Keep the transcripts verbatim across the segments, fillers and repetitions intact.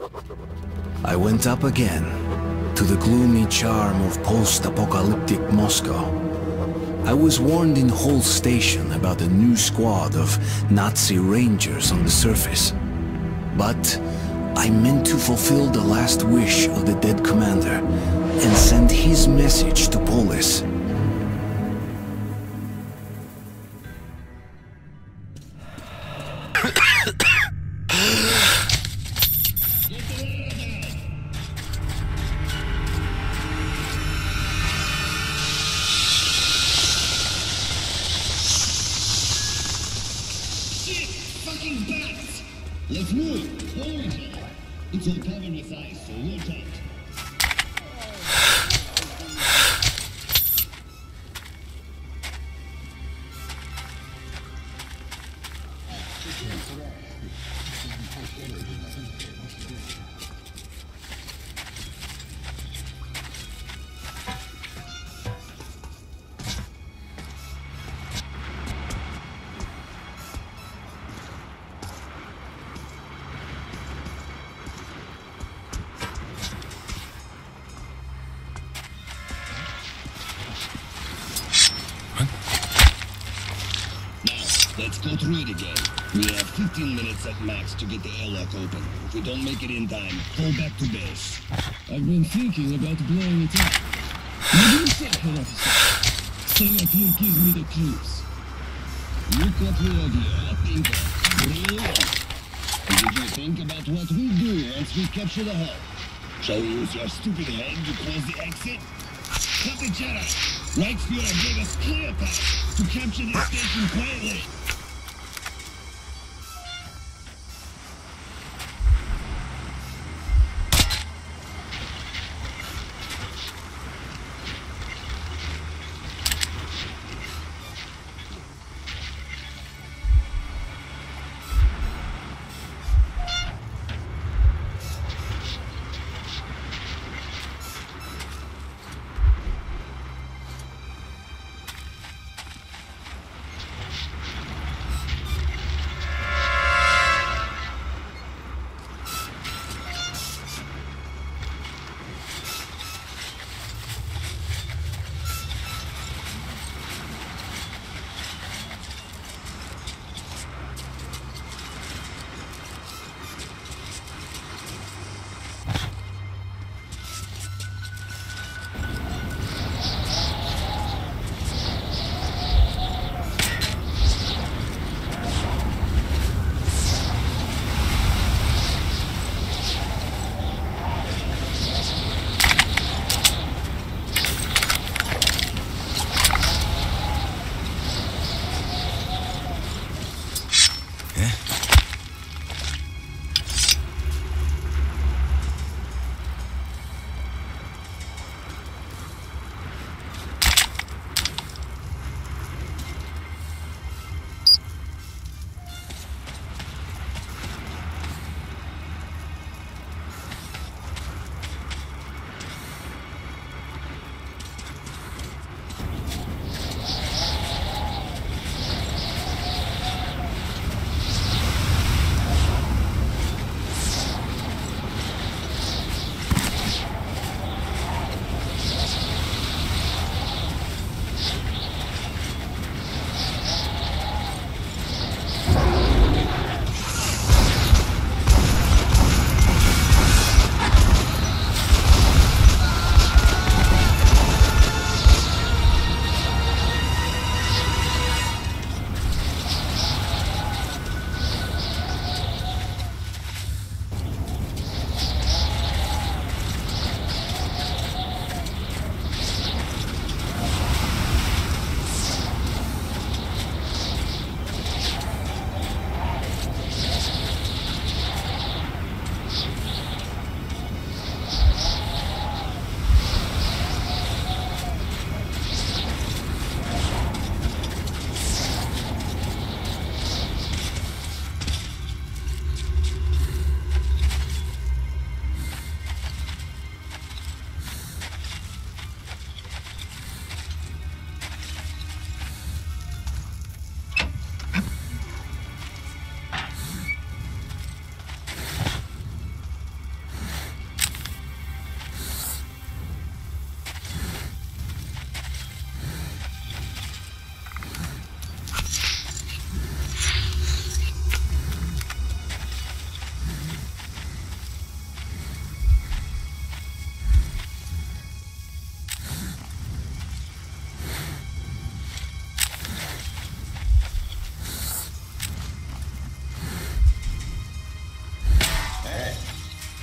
I went up again, to the gloomy charm of post-apocalyptic Moscow. I was warned in Hull Station about a new squad of Nazi Rangers on the surface. But I meant to fulfill the last wish of the dead commander and send his message to Polis. Let's move! Hold! It's all covered with ice, so watch out. Let's go through it again. We have fifteen minutes at max to get the airlock open. If we don't make it in time, fall back to base. I've been thinking about blowing it up. What do you think, head officer? Stay up here, give me the clues. Look what we have here. I think brilliant. Did you think about what we do once we capture the hull? Shall we use your stupid head to close the exit? Cut the jet out. Reichsfuhrer gave us clear path to capture this station quietly.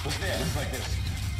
What's there? Looks like this.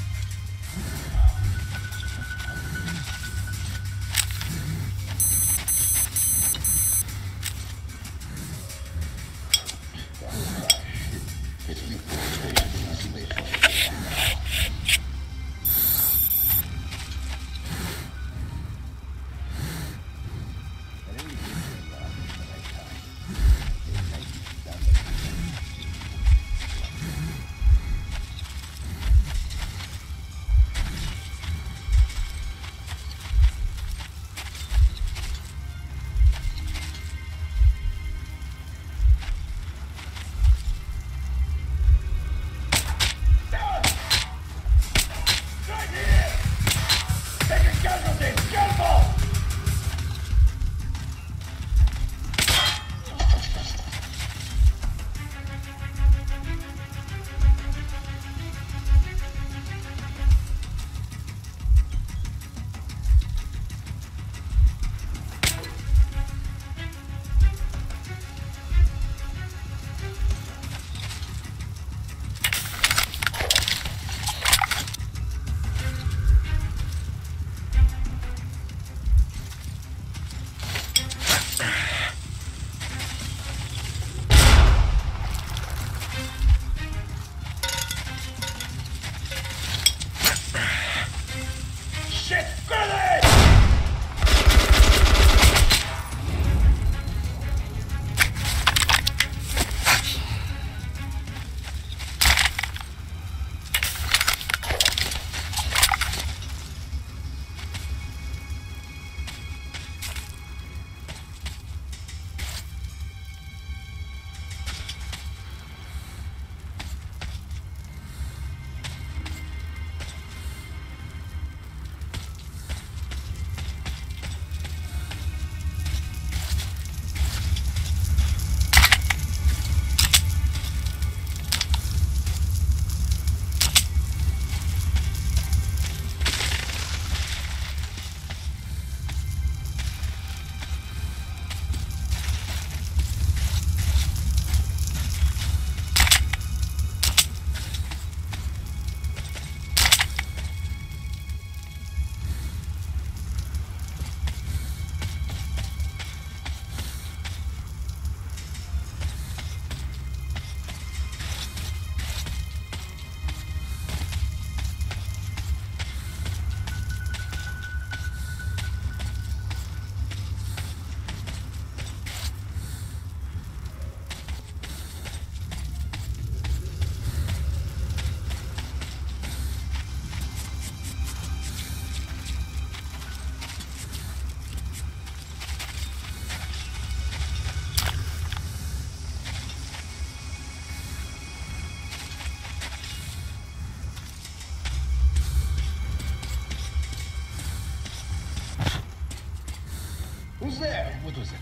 Who's there? What was it?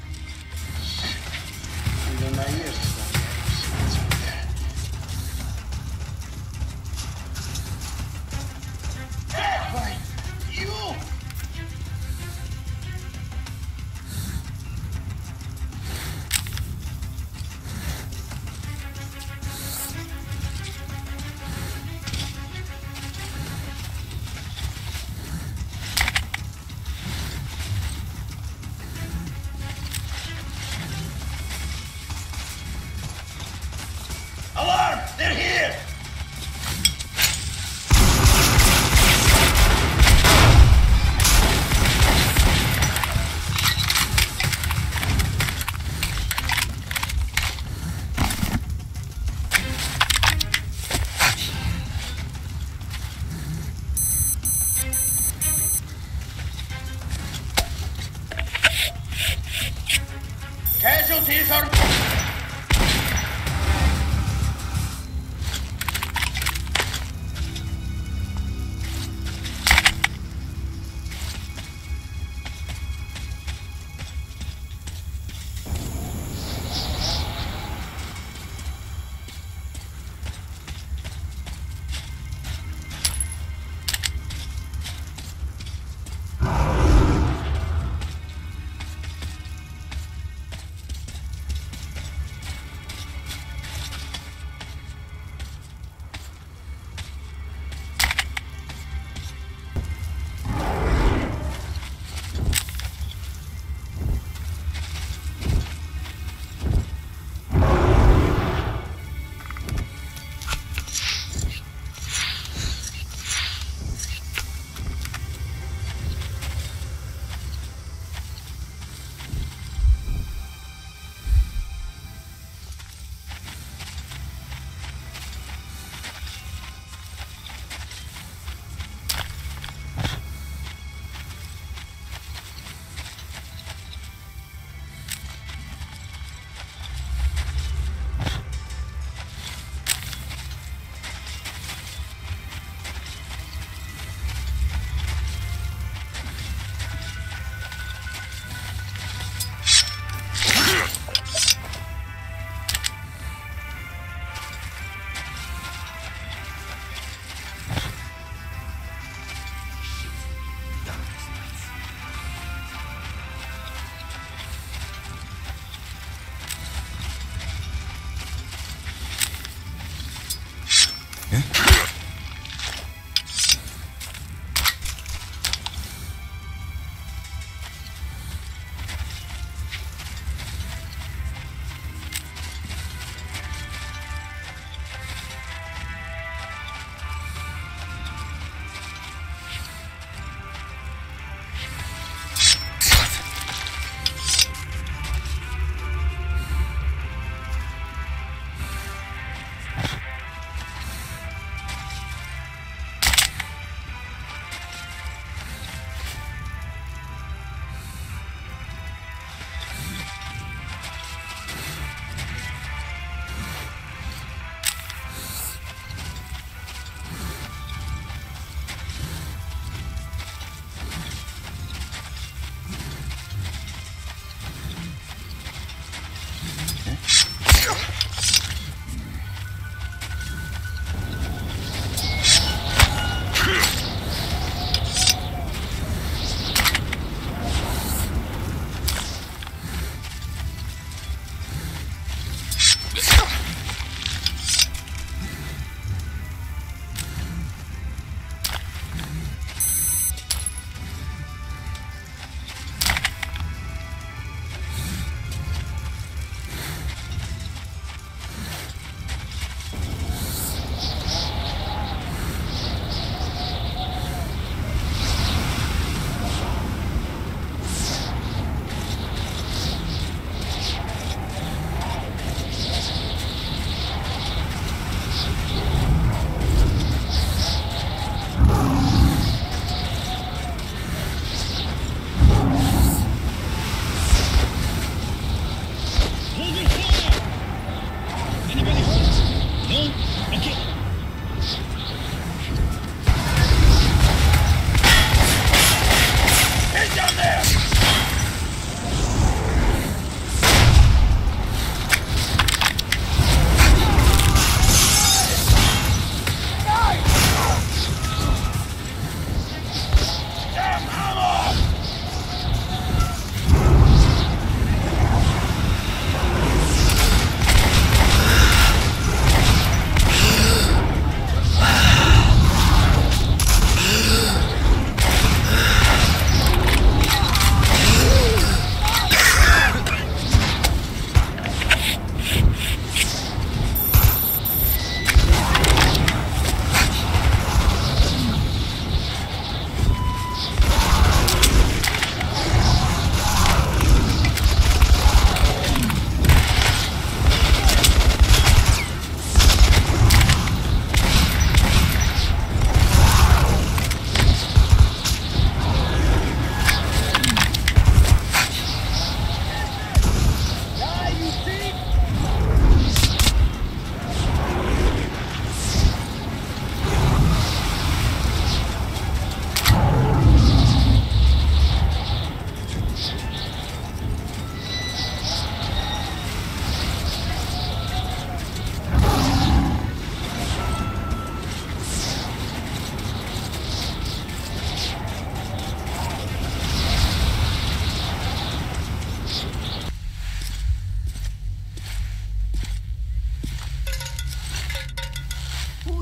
Even my ears don't hear. Ah, why? You! Alarm! They're here! Casualties are...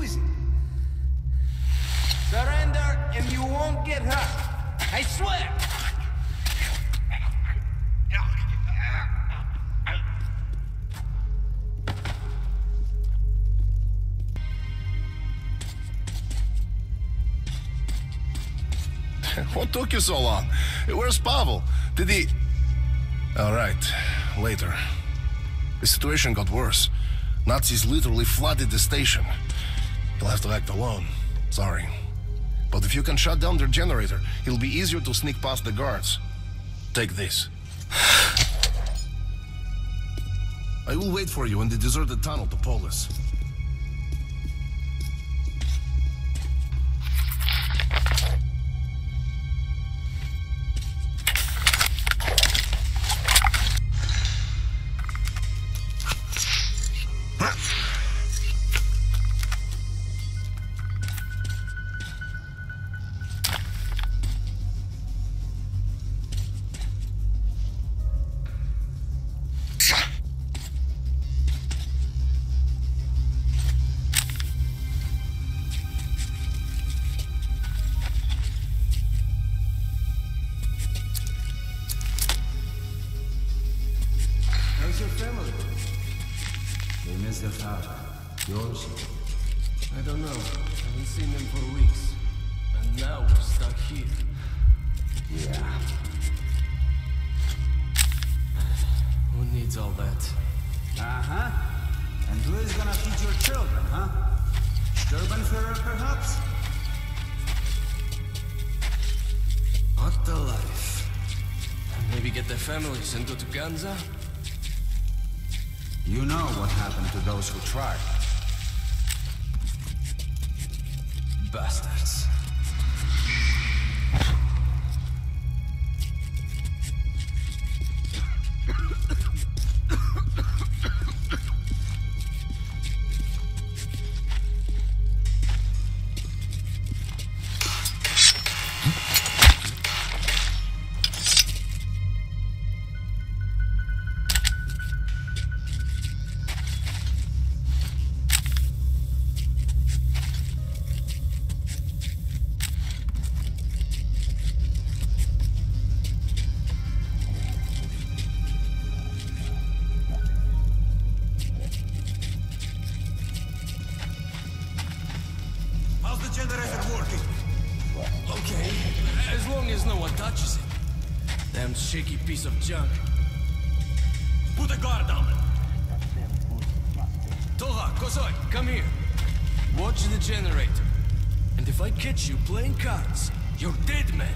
easy. Surrender and you won't get hurt. I swear! What took you so long? Where's Pavel? Did he... All right, later. The situation got worse. Nazis literally flooded the station. You'll have to act alone. Sorry. But if you can shut down their generator, it'll be easier to sneak past the guards. Take this. I will wait for you in the deserted tunnel to Polis. How's your family? They miss their father. Yours? I don't know. I haven't seen them for weeks. And now we're stuck here. Yeah. Who needs all that? Uh-huh. And who is gonna feed your children, huh? Sturbenführer, perhaps? What the life? Maybe get their families and go to Ganza? You know what happened to those who tried. Bastards. How's the generator working? Okay, as long as no one touches it. Damn shaky piece of junk. Put a guard on it. Toha, Kozoi, come here. Watch the generator. And if I catch you playing cards, you're dead, man.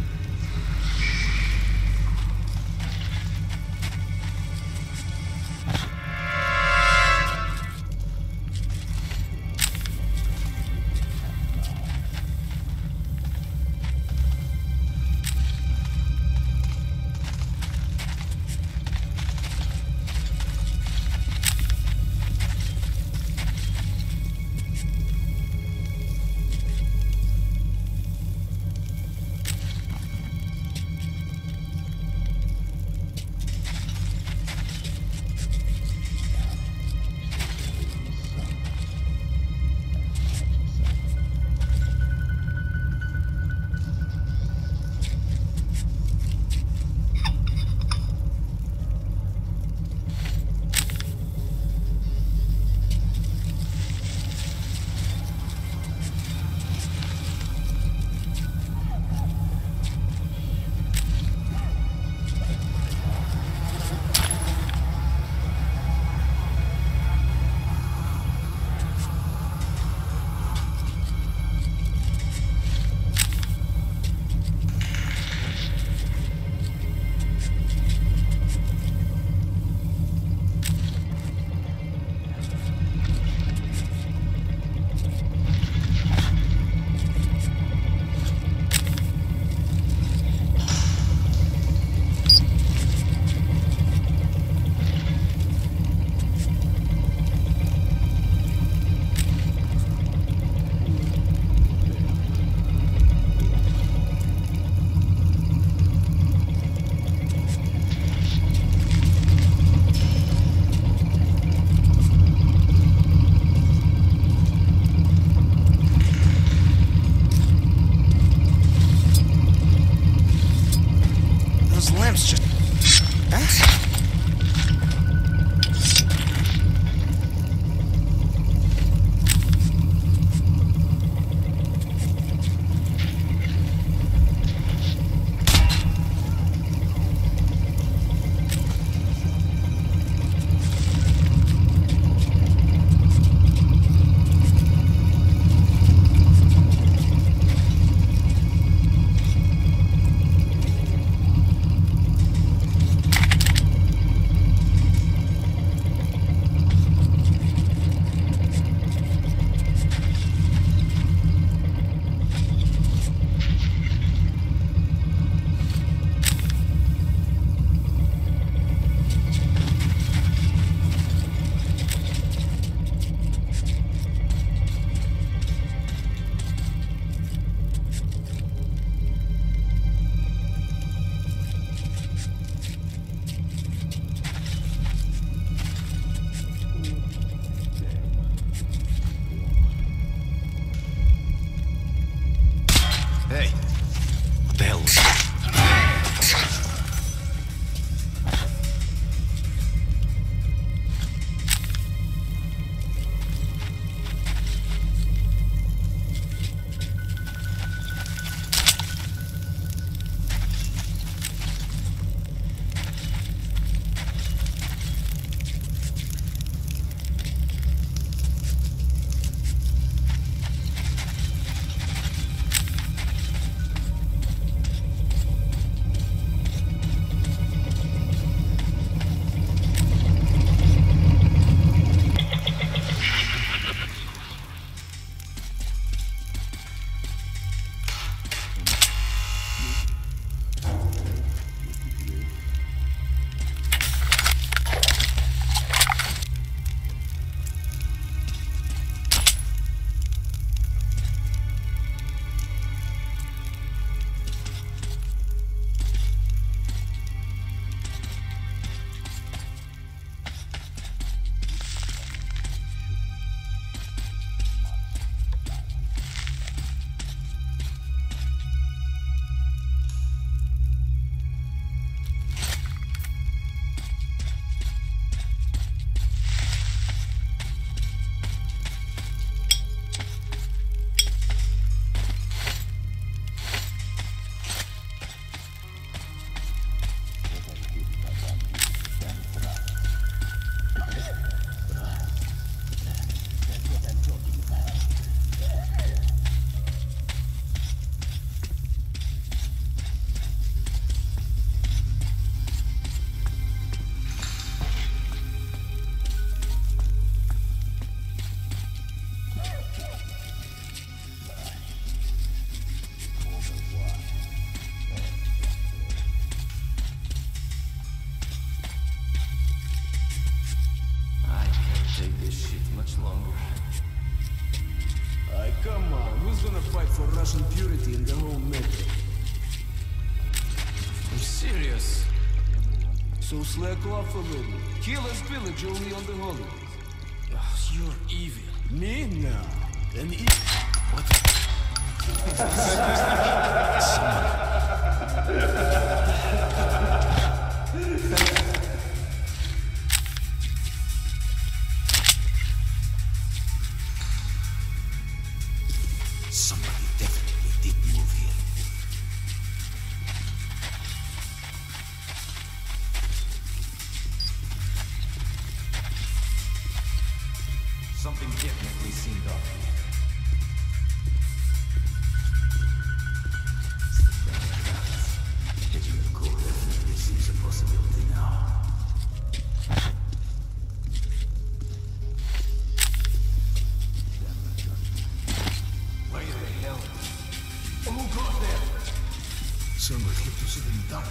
Hey, what the hell was that? For Russian purity in the whole metro. I'm serious. So slack off a little. Kill us village only on the holidays. Oh, you're evil. Me? No. An evil. What? Somebody definitely did move here. Something definitely seemed off here. Hitting the core definitely seems a possibility now. Where the hell? Who got there? Someone kept us in the dark.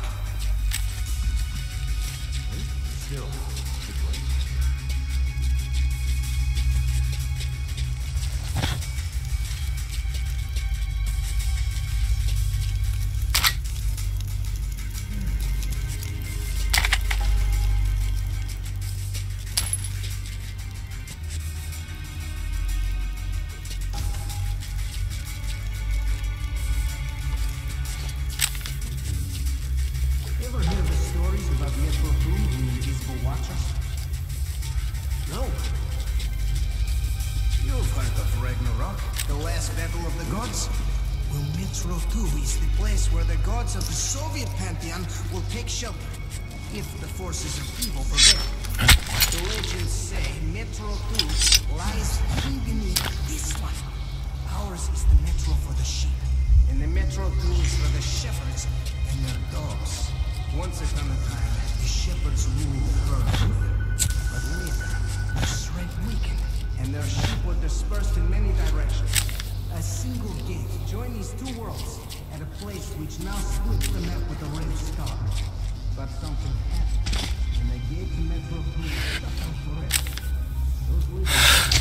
Still, Ever hear the stories about Metro two and the Invisible Watchers? No. You've heard of Ragnarok, the last battle of the gods? Well, Metro two is the place where the gods of the Soviet pantheon will take shelter, if the forces of evil prevail. The legends say Metro two lies hidden beneath this one. Ours is the Metro for the sheep, and the Metro two is for the shepherds and their dogs. Once upon a time, the shepherds ruled the herd. But later, their strength weakened, and their sheep were dispersed in many directions. A single gate joined these two worlds at a place which now splits the map with a red star. But something happened, and the gate to Metro two was shut down forever. Those leaders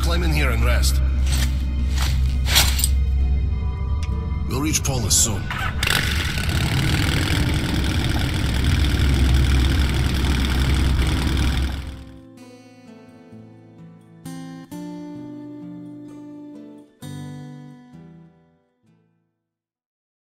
climb in here and rest. We'll reach Polis soon.